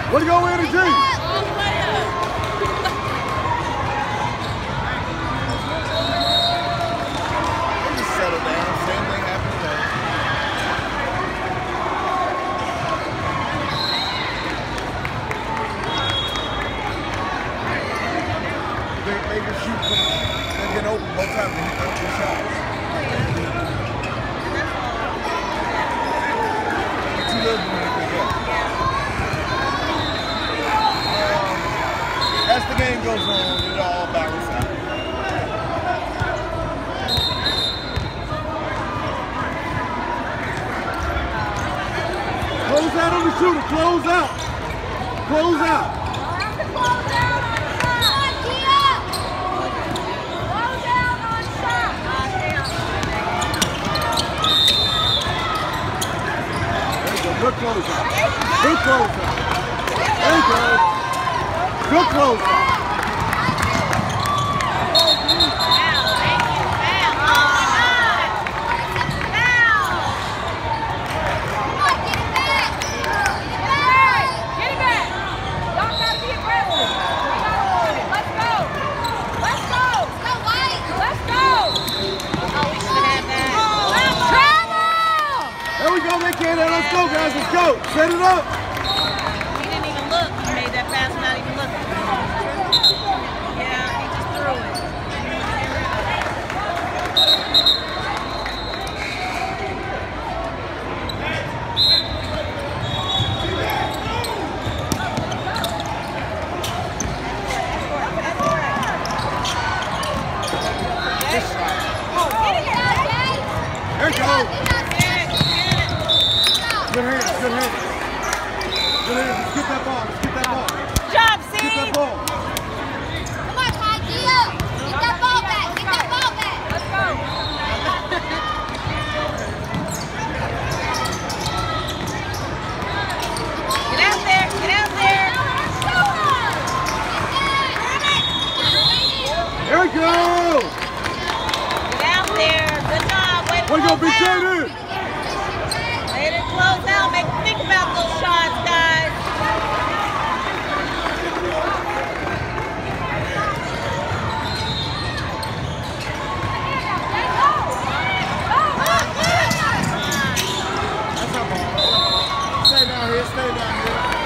Way to go, Energy! Just settle down. Same thing happened today. They can shoot from, they get open both times and hit the shots. It's too little to make it go. As the game goes on, it all balances out. Close out on the shooter. Close out. Close out. Good close out. Good close out. There you go. Good close out. Let's go, guys. Let's go. Set it up. He didn't even look. He made that pass without even looking. Yeah, he just threw it. There you go. Good hands, good hands. Good hands. Let's get that ball. Let's get that ball. Good job, Steve. Get that ball. Come on, Ty. Get that ball back. Get that ball back. Let's go. Get out there. Get out there. There we go. Get out there. Good job. Way to Way to go, close Big out. J. Way to close out. Think about those shots, guys. That's not ball. Stay down here. Stay down here.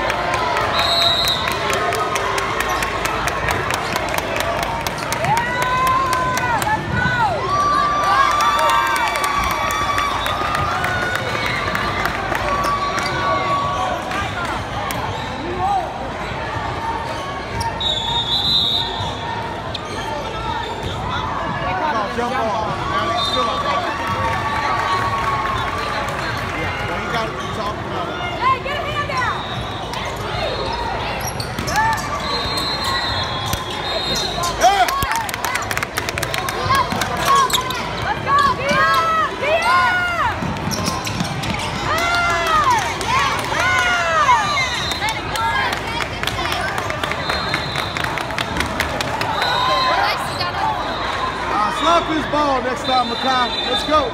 Jump on. Now he's still on ball. Yeah, well, he got it. He's off the ball. Hey, get a hand down. Yeah. Let's go. Dia! Dia! Let it go. Nice, you got it. Slap his ball next time, Makai. Let's go.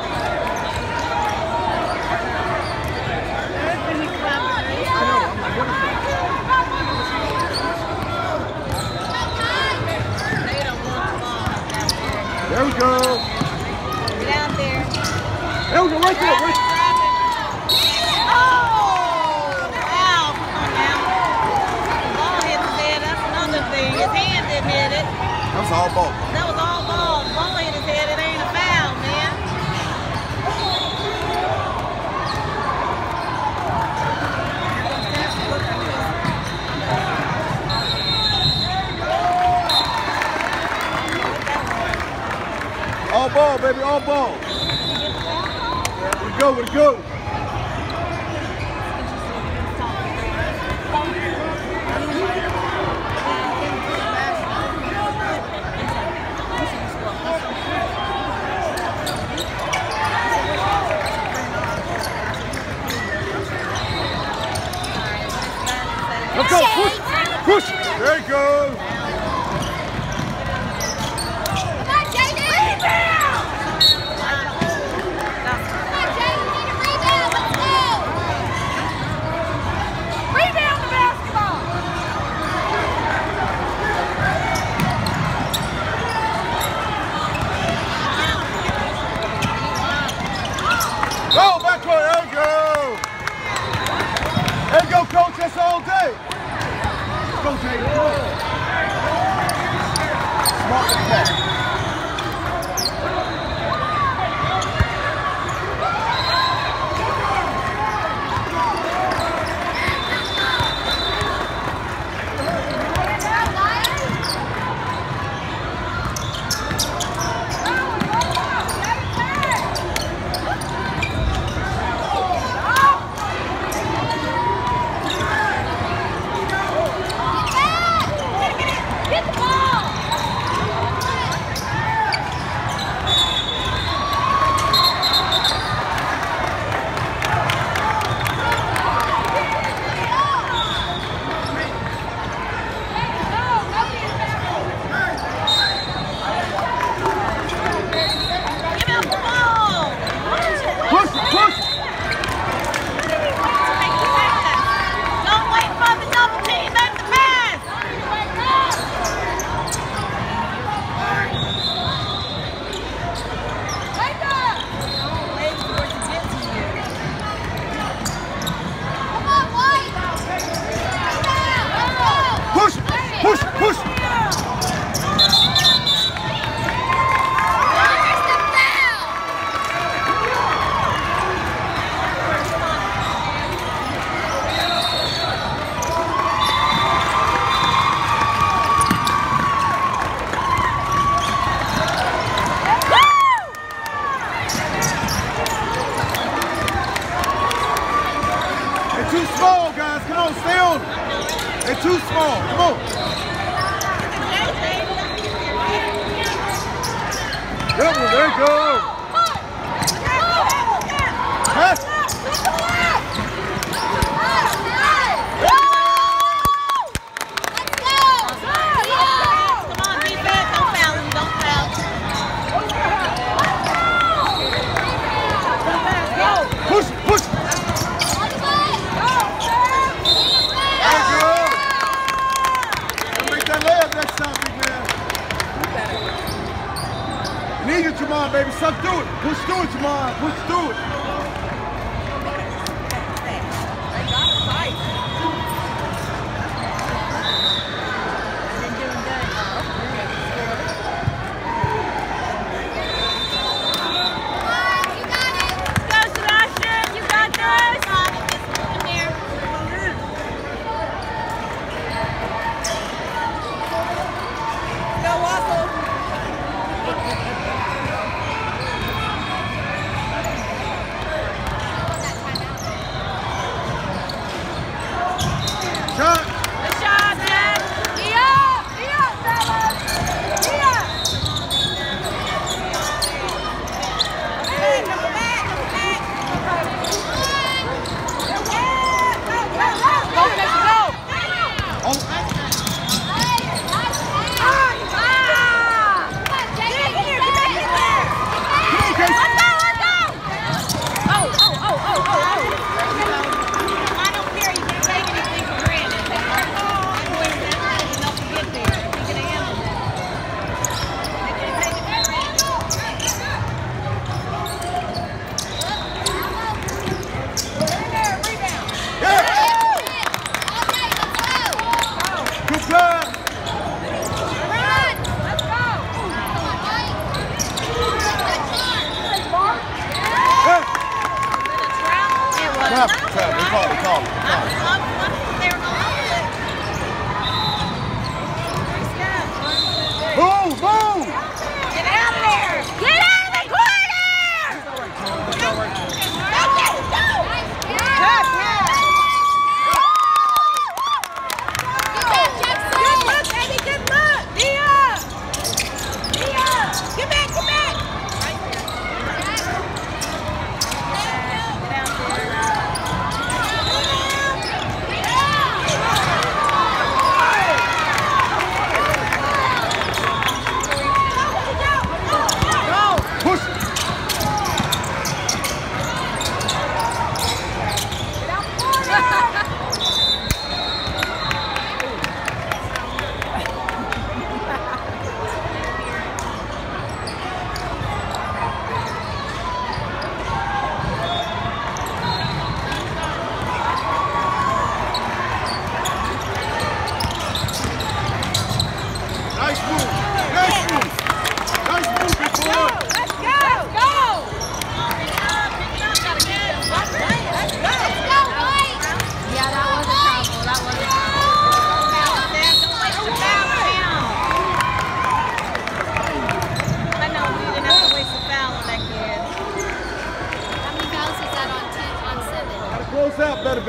There we go. Get out there. There we go, right there. Right. Oh! Wow. Come on now. The ball hit his head. That's another thing. His hand didn't hit it. That was all ball. That was all ball. The ball hit his head. It ain't a foul, man. All ball, baby, all ball. There we go, we go. Let's go, push, push. There you go. Come on, Jaden. Rebound! Come on, Jaden. We need a rebound. Let's go. Rebound the basketball. all day. Let's go, Jay. Come on. Smart attack. Too small, guys. Come on, stay on. They're too small. Come on. Good one. There you go. Pass. Need you, Jamon, baby. Suck through it. Push through it, Jamon. Push through it. I don't care. You can take anything for granted.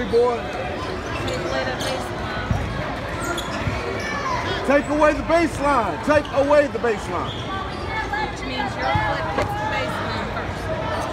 boy. Take away the baseline. Take away the baseline. Which means your foot hits the baseline first.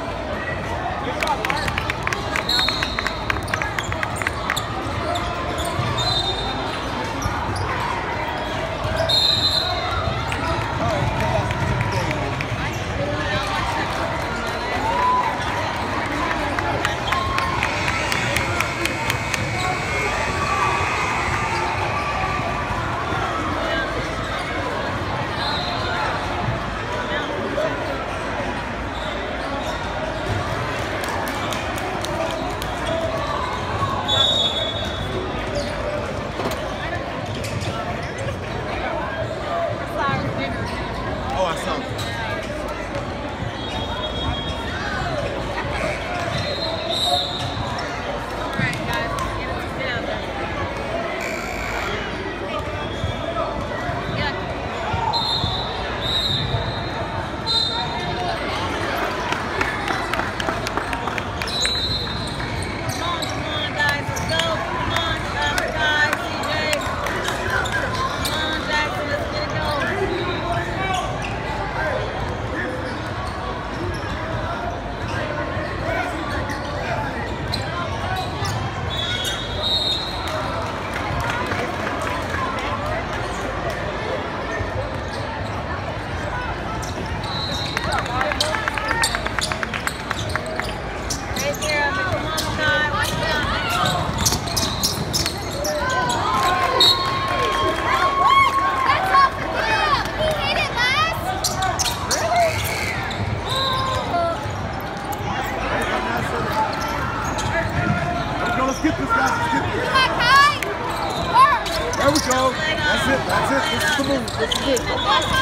There we go. That's it. That's it. This is the move. This is it.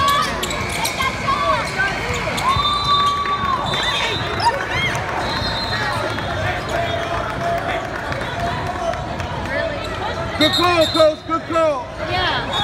Good call, Coach. Good call. Yeah.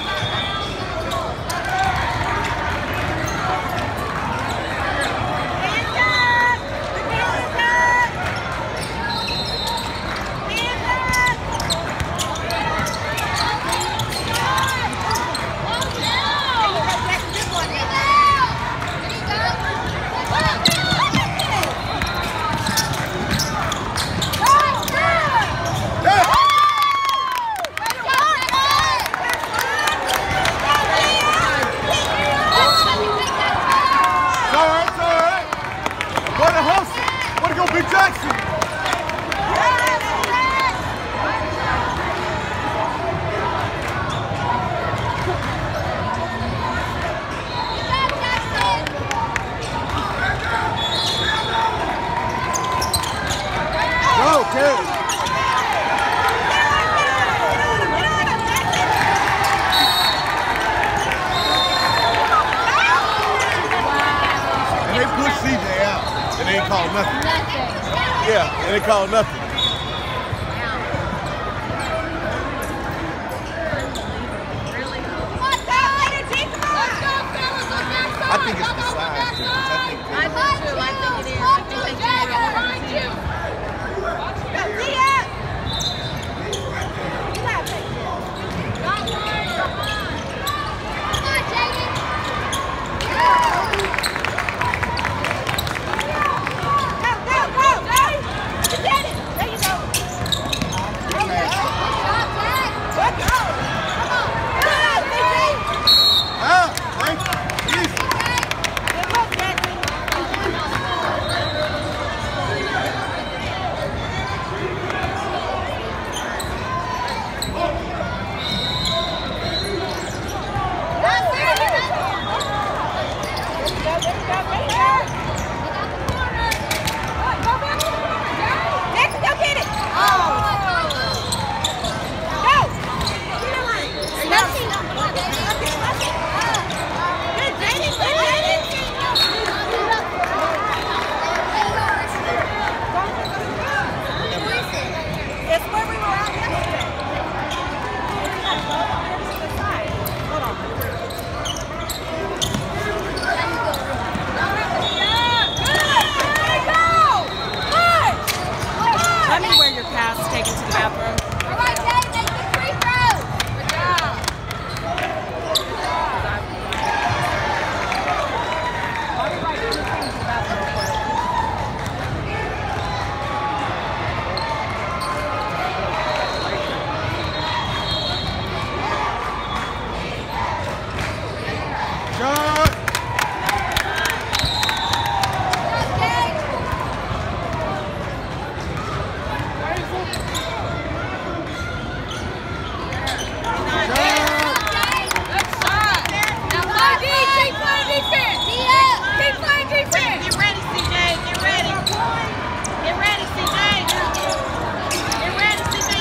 Jackson! Go, kid! And they pushed CJ out. And they ain't called nothing. Yeah, and they called nothing. I think it's the size. I do too. I think it is. I think they do it over too.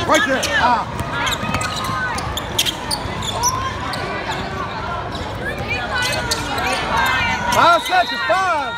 Right there. Ah. 5 seconds. 5.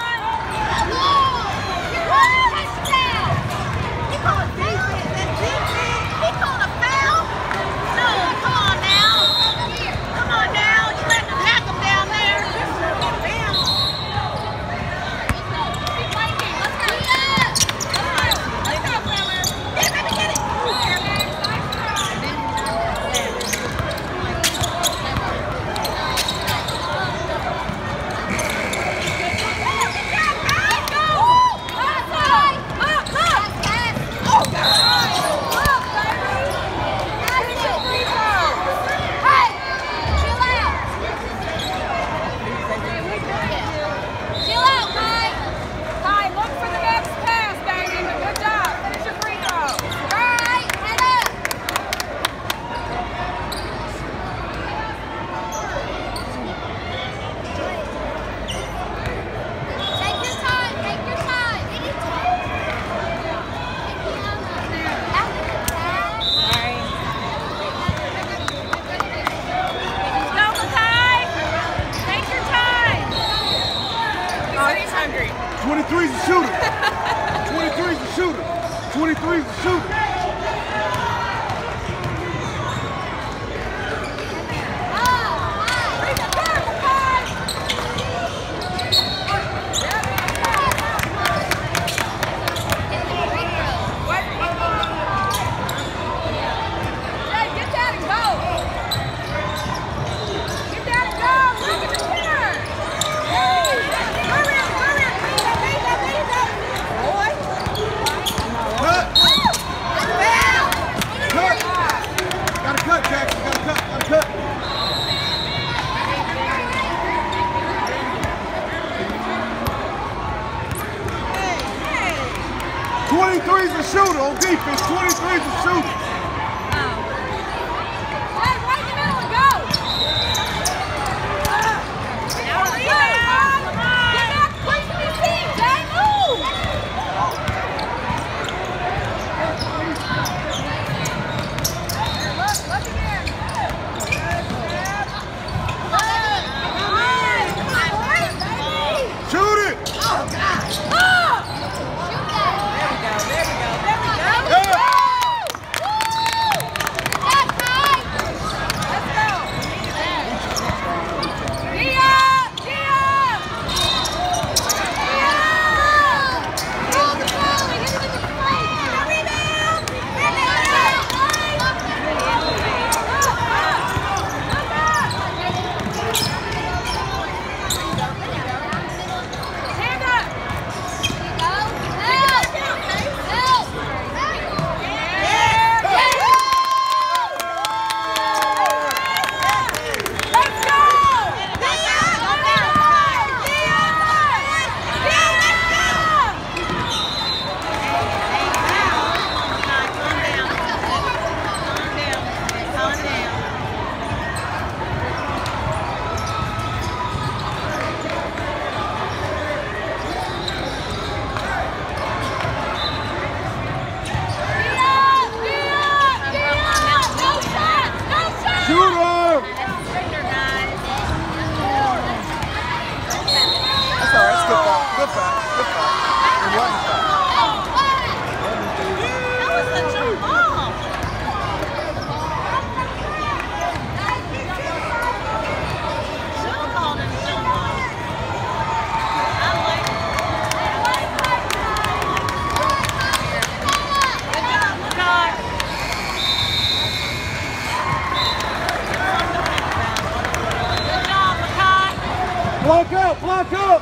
Block up, block up!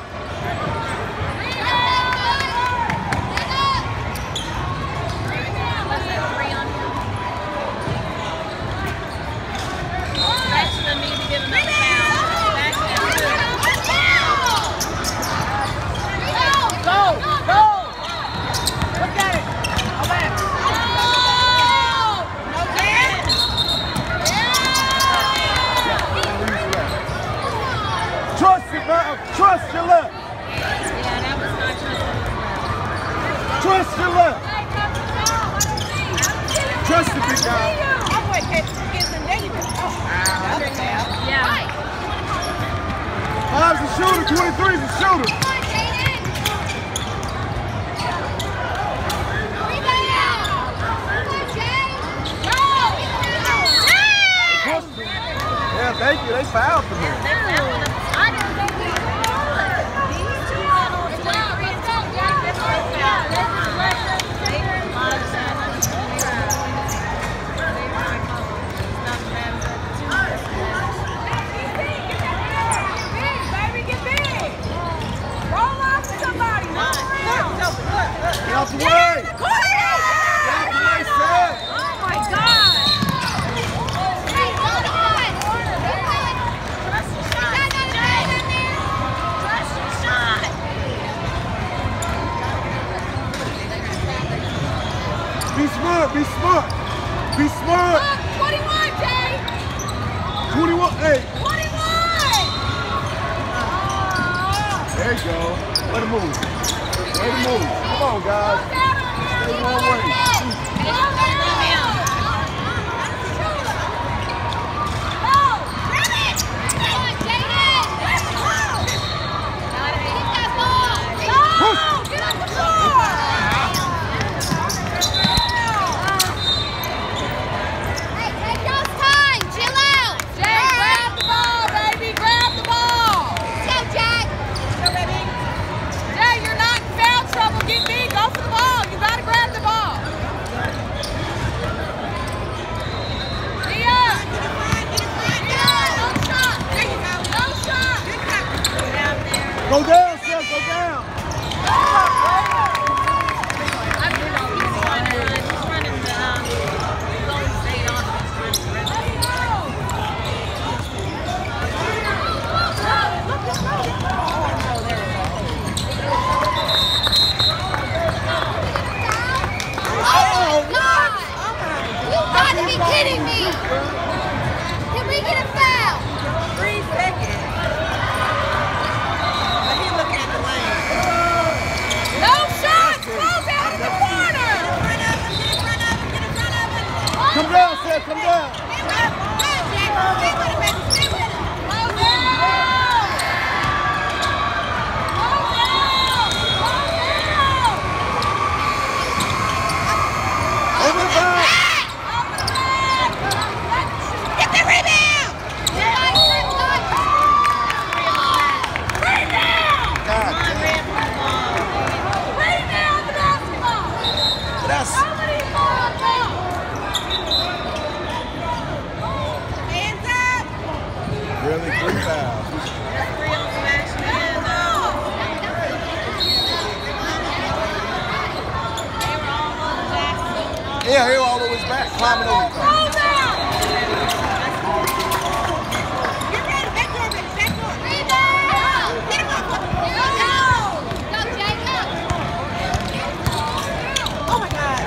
Trust your left. it, big guy. Yeah. Five's a shooter, 23's a shooter. Come on, Jaden. Yeah, thank you. They fouled for me. I didn't think we could. These two little 23 and Get out the way. Get out the way, Sam. Oh my God! Be smart, be smart. Be smart. 21, Jay! 21, hey. 21! There you go. Let him move. Let him move. Come on, guys. Stay one way. Go down, Sam, go down. Kidding me! Can we get a foul? 3 seconds. But he's looking at the lane. No shots! Close out in the corner! Get in front of him! Get in front of him! Come down, Sam, come down. Over the back. Get the rebound! God, Rebound the basketball! that's Somebody fall down! Hands up! really 3 fouls. Yeah, he all over his back, climbing over. Roll down! Oh my God!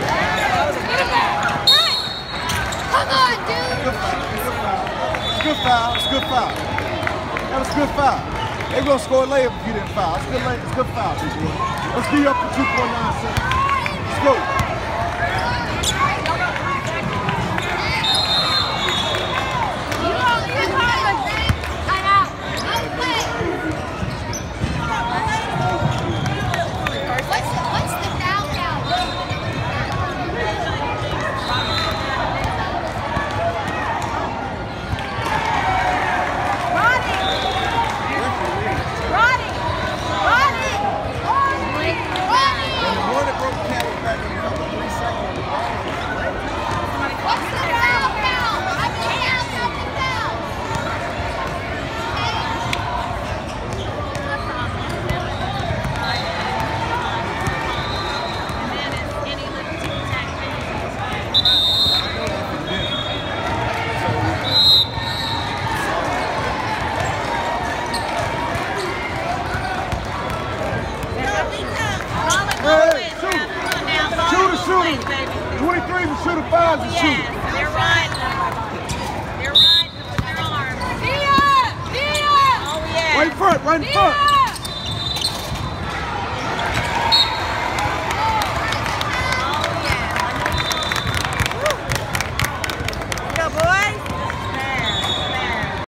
Come on, dude! It's a good foul. It's a good foul. That was a good foul. They gonna score a layup if you didn't foul. It's a good foul, people. Let's be up to 2.9 seconds. Let's go. What's the foul count? What's the foul count? I can't count the foul. Shooter. 23 is a shooter, 5 is a shooter. Yes, they're riding them. They're riding them with their arms. Oh, yeah. Right in front, right in front.